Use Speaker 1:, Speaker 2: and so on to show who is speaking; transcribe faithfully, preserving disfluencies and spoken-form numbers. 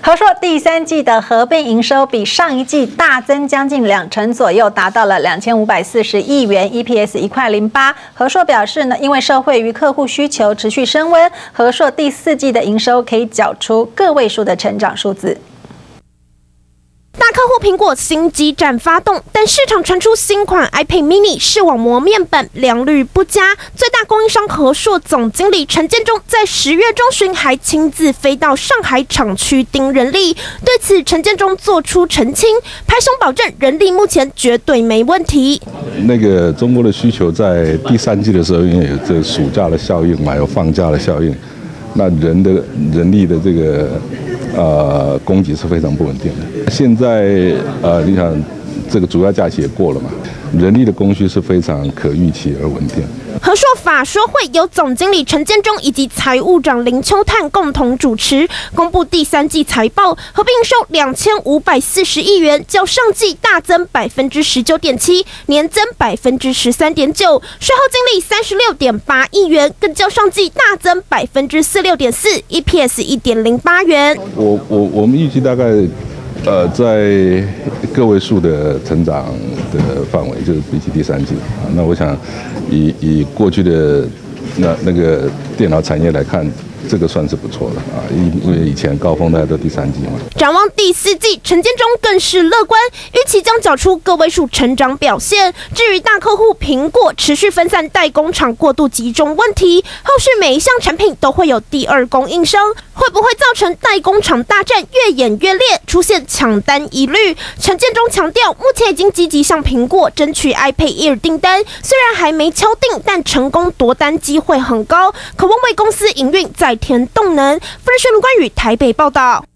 Speaker 1: 和硕第三季的合并营收比上一季大增将近两成左右，达到了两千五百四十亿元 ，E P S 一块零八。和硕表示呢，因为社会与客户需求持续升温，和硕第四季的营收可以缴出个位数的成长数字。
Speaker 2: 大客户苹果新机展发动，但市场传出新款 iPad mini 视网膜面板良率不佳。最大供应商和硕总经理陈建中在十月中旬还亲自飞到上海厂区盯人力，对此陈建中做出澄清，拍胸保证人力目前绝对没问题。
Speaker 3: 那个中国的需求在第三季的时候，因为有这个暑假的效应嘛，有放假的效应，那人的人力的这个。 呃，供给是非常不稳定的。现在呃，你想，这个主要假期也过了嘛，人力的供需是非常可预期而稳定。
Speaker 2: 和硕法说会由总经理陈建中以及财务长林秋探共同主持，公布第三季财报，合并营收两千五百四十亿元，较上季大增百分之十九点七，年增百分之十三点九，税后净利三十六点八亿元，更较上季大增百分之四六点四 ，E P S 一点零八元。
Speaker 3: 我我我们预计大概。 呃，在个位数的成长的范围，就是比起第三季啊，那我想以以过去的那那个电脑产业来看，这个算是不错的啊，因因为以前高峰大概都第三季嘛。
Speaker 2: 展望第四季，陈建中更是乐观，预期将缴出个位数成长表现。至于大客户苹果持续分散代工厂过度集中问题，后续每一项产品都会有第二供应商，会不会造成代工厂大战越演越烈，出现抢单疑虑？陈建中强调，目前已经积极向苹果争取 iPad Air 订单，虽然还没敲定，但成功夺单机会很高，渴望为公司营运再添动能。富士新卢冠宇台北报道。